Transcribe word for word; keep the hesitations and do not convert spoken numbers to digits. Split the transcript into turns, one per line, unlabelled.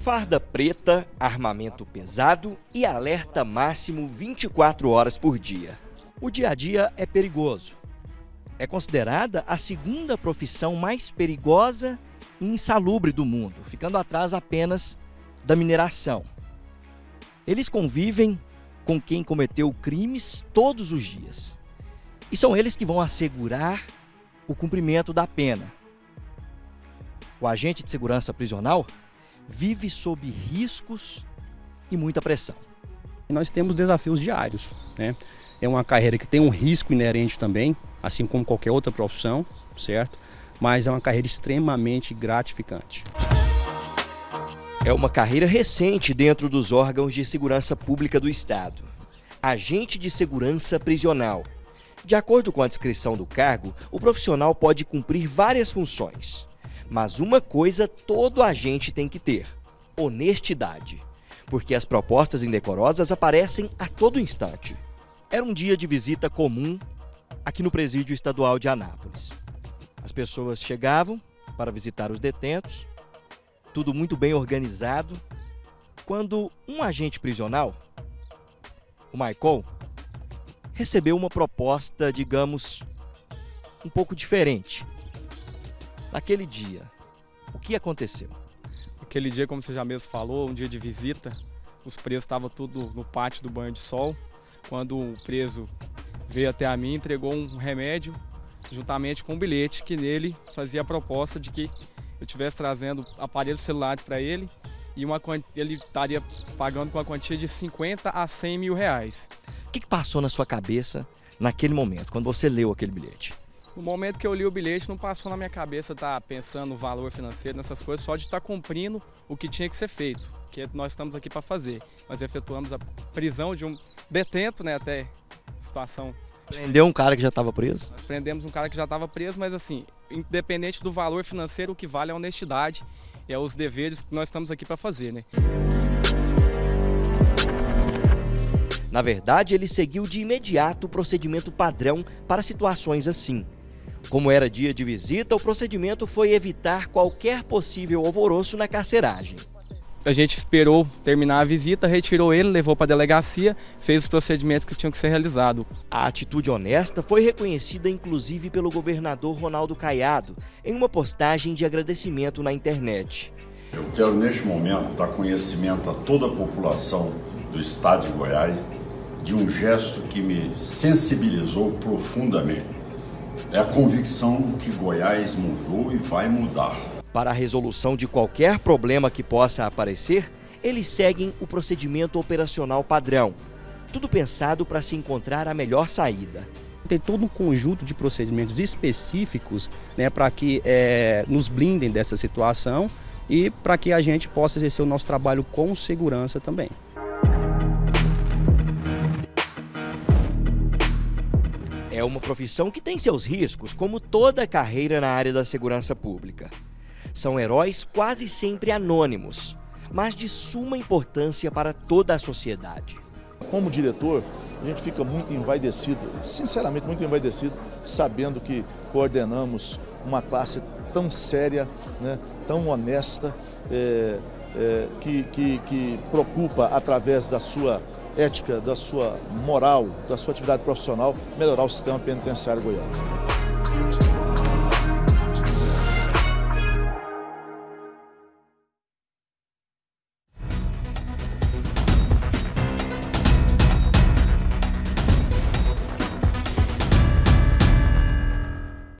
Farda preta, armamento pesado e alerta máximo vinte e quatro horas por dia. O dia a dia é perigoso. É considerada a segunda profissão mais perigosa e insalubre do mundo, ficando atrás apenas da mineração. Eles convivem com quem cometeu crimes todos os dias. E são eles que vão assegurar o cumprimento da pena. O agente de segurança prisional vive sob riscos e muita pressão.
Nós temos desafios diários, né? É uma carreira que tem um risco inerente também, assim como qualquer outra profissão, certo? Mas é uma carreira extremamente gratificante.
É uma carreira recente dentro dos órgãos de segurança pública do Estado. Agente de segurança prisional. De acordo com a descrição do cargo, o profissional pode cumprir várias funções. Mas uma coisa todo agente tem que ter: honestidade. Porque as propostas indecorosas aparecem a todo instante. Era um dia de visita comum aqui no Presídio Estadual de Anápolis. As pessoas chegavam para visitar os detentos, tudo muito bem organizado, quando um agente prisional, o Michael, recebeu uma proposta, digamos, um pouco diferente. Naquele dia, o que aconteceu?
Aquele dia, como você já mesmo falou, um dia de visita, os presos estavam tudo no pátio do banho de sol, quando o preso veio até a mim e entregou um remédio, juntamente com um bilhete, que nele fazia a proposta de que eu estivesse trazendo aparelhos celulares para ele e uma, ele estaria pagando com uma quantia de cinquenta a cem mil reais.
O que passou na sua cabeça naquele momento, quando você leu aquele bilhete?
No momento que eu li o bilhete, não passou na minha cabeça estar pensando no valor financeiro, nessas coisas, só de estar cumprindo o que tinha que ser feito, que nós estamos aqui para fazer. Nós efetuamos a prisão de um detento, né, até situação...
Prendeu um cara que já estava preso?
Nós prendemos um cara que já estava preso, mas assim, independente do valor financeiro, o que vale é a honestidade, é os deveres que nós estamos aqui para fazer, né?
Na verdade, ele seguiu de imediato o procedimento padrão para situações assim. Como era dia de visita, o procedimento foi evitar qualquer possível alvoroço na carceragem.
A gente esperou terminar a visita, retirou ele, levou para a delegacia, fez os procedimentos que tinham que ser realizados.
A atitude honesta foi reconhecida inclusive pelo governador Ronaldo Caiado em uma postagem de agradecimento na internet.
Eu quero neste momento dar conhecimento a toda a população do estado de Goiás de um gesto que me sensibilizou profundamente. É a convicção que Goiás mudou e vai mudar.
Para a resolução de qualquer problema que possa aparecer, eles seguem o procedimento operacional padrão. Tudo pensado para se encontrar a melhor saída.
Tem todo um conjunto de procedimentos específicos, né, para que é, nos blindem dessa situação e para que a gente possa exercer o nosso trabalho com segurança também.
É uma profissão que tem seus riscos, como toda carreira na área da segurança pública. São heróis quase sempre anônimos, mas de suma importância para toda a sociedade.
Como diretor, a gente fica muito envaidecido, sinceramente muito envaidecido, sabendo que coordenamos uma classe tão séria, né, tão honesta, é, é, que, que, que preocupa através da sua ética, da sua moral, da sua atividade profissional, melhorar o sistema penitenciário goiano.